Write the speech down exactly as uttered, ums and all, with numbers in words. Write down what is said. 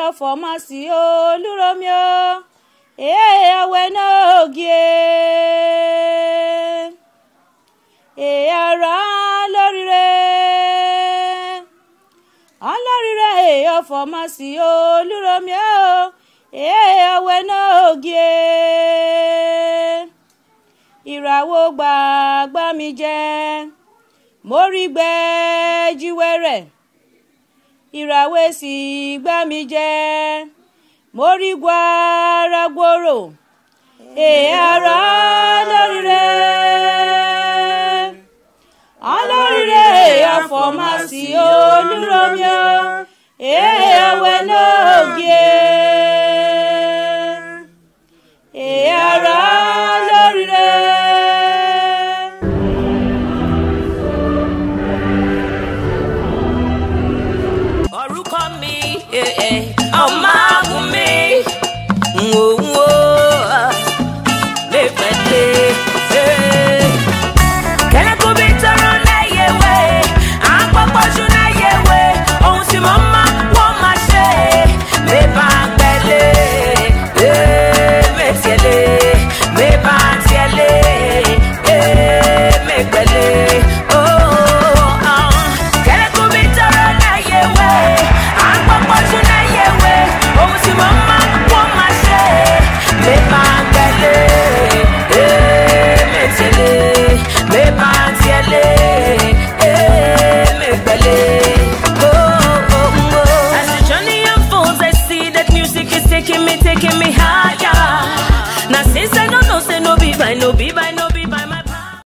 ọfọmasị oluromio ee awe n'ogie ee ara lorire alorire ee ọfọmasị oluromio ee awe n'ogie ìràwọ̀ gbàgbà mi jẹ́ mórí gbẹ́ jíwẹ́rẹ́ ìràwọ̀ èsì gbà mí jẹ́ mórí gbàrà gbòòrò èè ara lóríire alóríire ọfọmasị oluromio èè awe n'ogie.